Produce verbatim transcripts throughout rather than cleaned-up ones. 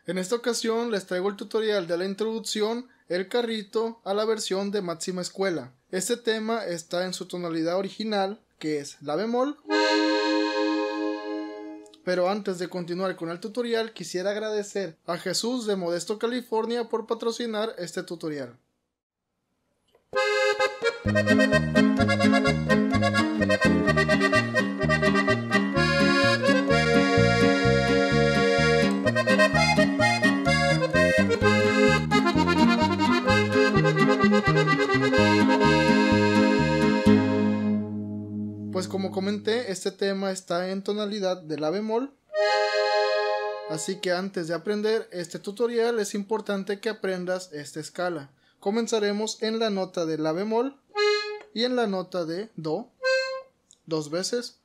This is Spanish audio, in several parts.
En esta ocasión les traigo el tutorial de la introducción El carrito a la versión de máxima escuela. Este tema está en su tonalidad original, que es la bemol. Pero antes de continuar con el tutorial, quisiera agradecer a Jesús de Modesto, California por patrocinar este tutorial. Pues como comenté, este tema está en tonalidad de la bemol. Así que antes de aprender este tutorial es importante que aprendas esta escala. Comenzaremos en la nota de la bemol y en la nota de do, dos veces.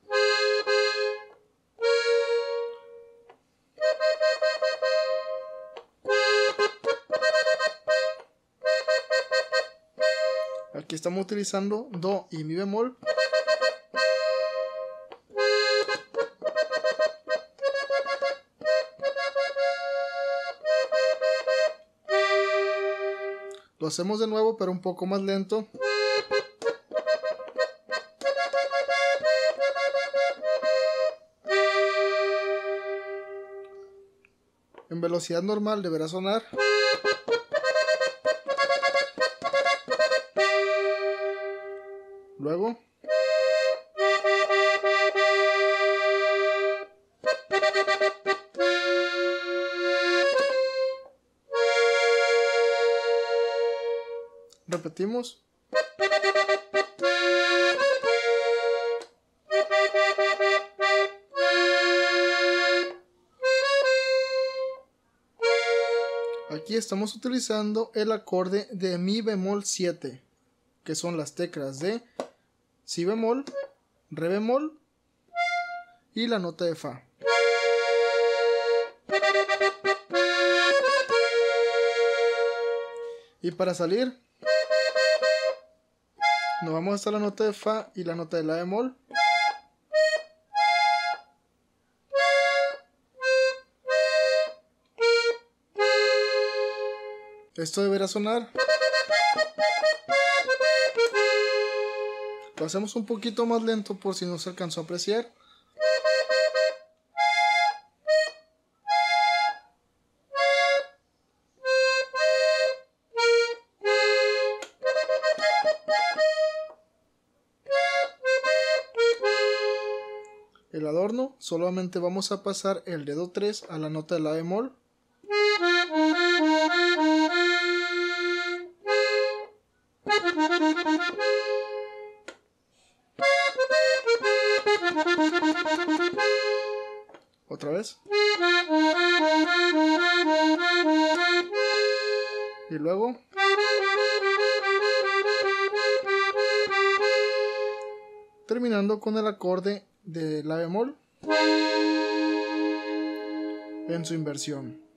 Aquí estamos utilizando do y mi bemol. Lo hacemos de nuevo, pero un poco más lento. En velocidad normal deberá sonar. Luego. Repetimos. Aquí estamos utilizando el acorde de mi bemol siete, que son las teclas de si bemol, re bemol y la nota de fa. Y para salir, nos vamos hasta la nota de fa y la nota de la bemol. Esto deberá sonar. Lo hacemos un poquito más lento por si no se alcanzó a apreciar. El adorno, solamente vamos a pasar el dedo tres a la nota de la bemol. Otra vez. Y luego. Terminando con el acorde de la bemol en su inversión.